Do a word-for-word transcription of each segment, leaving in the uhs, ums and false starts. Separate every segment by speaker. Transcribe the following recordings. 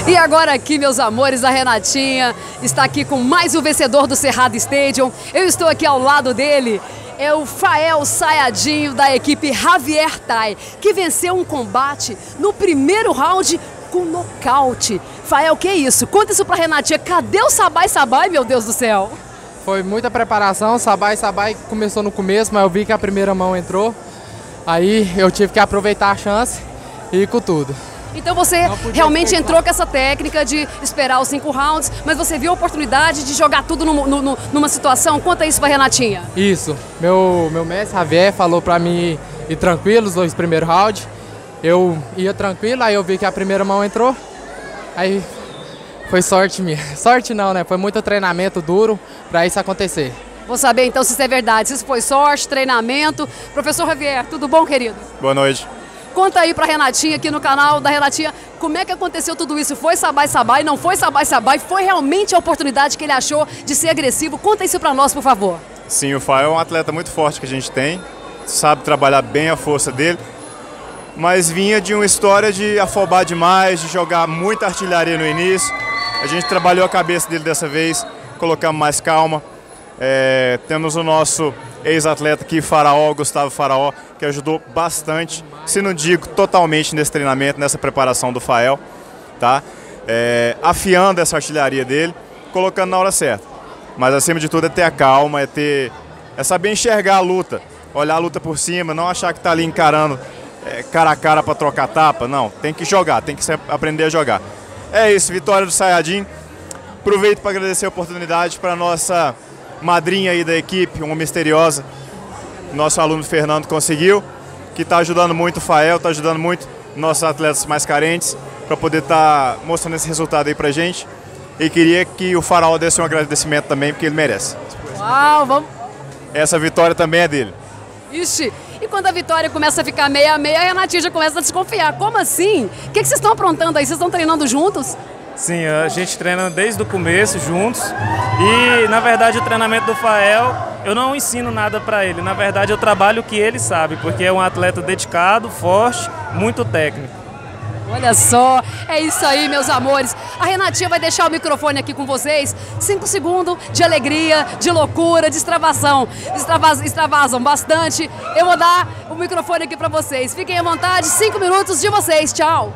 Speaker 1: E agora aqui, meus amores, a Renatinha está aqui com mais um vencedor do Cerrado Stadium. Eu estou aqui ao lado dele. É o Fael Sayajinho da equipe Javier Tai, que venceu um combate no primeiro round com nocaute. Fael, que isso? Conta isso pra Renatinha. Cadê o Sabai Sabai, meu Deus do céu?
Speaker 2: Foi muita preparação. Sabai Sabai começou no começo, mas eu vi que a primeira mão entrou. Aí eu tive que aproveitar a chance e ir com tudo.
Speaker 1: Então você realmente entrou com essa técnica de esperar os cinco rounds, mas você viu a oportunidade de jogar tudo no, no, numa situação? Conta isso pra Renatinha.
Speaker 2: Isso. Meu, meu mestre Javier falou pra mim ir tranquilo os dois primeiros rounds. Eu ia tranquilo, aí eu vi que a primeira mão entrou. Aí foi sorte minha. Sorte não, né? Foi muito treinamento duro pra isso acontecer.
Speaker 1: Vou saber então se isso é verdade, se isso foi sorte, treinamento. Professor Javier, tudo bom, querido?
Speaker 3: Boa noite.
Speaker 1: Conta aí pra Renatinha, aqui no canal da Renatinha, como é que aconteceu tudo isso? Foi Sabai Sabai, não foi Sabai Sabai? Foi realmente a oportunidade que ele achou de ser agressivo? Conta isso pra nós, por favor.
Speaker 3: Sim, o Fael é um atleta muito forte que a gente tem, sabe trabalhar bem a força dele, mas vinha de uma história de afobar demais, de jogar muita artilharia no início. A gente trabalhou a cabeça dele dessa vez, colocamos mais calma. É, temos o nosso ex-atleta aqui, Faraó, Gustavo Faraó, que ajudou bastante, se não digo totalmente nesse treinamento, nessa preparação do Fael, tá? É, afiando essa artilharia dele, colocando na hora certa. Mas acima de tudo é ter a calma, é ter, é saber enxergar a luta, olhar a luta por cima, não achar que tá ali encarando é, cara a cara para trocar tapa, não, tem que jogar, tem que aprender a jogar. É isso, vitória do Sayajinho. Aproveito para agradecer a oportunidade para nossa madrinha aí da equipe, uma misteriosa, nosso aluno Fernando conseguiu, que está ajudando muito o Fael, está ajudando muito nossos atletas mais carentes, para poder estar tá mostrando esse resultado aí pra gente. E queria que o Faraó desse um agradecimento também, porque ele merece.
Speaker 1: Uau, vamos...
Speaker 3: Essa vitória também é dele.
Speaker 1: Ixi, e quando a vitória começa a ficar meia a meia, a Renatinha já começa a desconfiar. Como assim? O que, que vocês estão aprontando aí? Vocês estão treinando juntos?
Speaker 4: Sim, a gente treina desde o começo juntos e, na verdade, o treinamento do Fael, eu não ensino nada para ele. Na verdade, eu trabalho o que ele sabe, porque é um atleta dedicado, forte, muito técnico.
Speaker 1: Olha só, é isso aí, meus amores. A Renatinha vai deixar o microfone aqui com vocês. Cinco segundos de alegria, de loucura, de extravasão. Extravas, extravasam bastante. Eu vou dar o microfone aqui para vocês. Fiquem à vontade, cinco minutos de vocês. Tchau.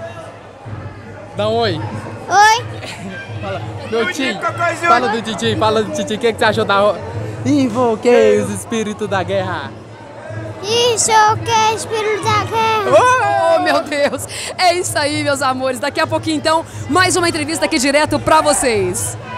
Speaker 2: Dá um oi.
Speaker 5: Oi.
Speaker 2: Fala, meu tio, fala do Titi, fala do Titi, o que, que você achou da... Invoquei os espíritos da guerra.
Speaker 5: Isso, que é espírito da guerra.
Speaker 1: Oh, meu Deus. É isso aí, meus amores. Daqui a pouquinho, então, mais uma entrevista aqui direto pra vocês.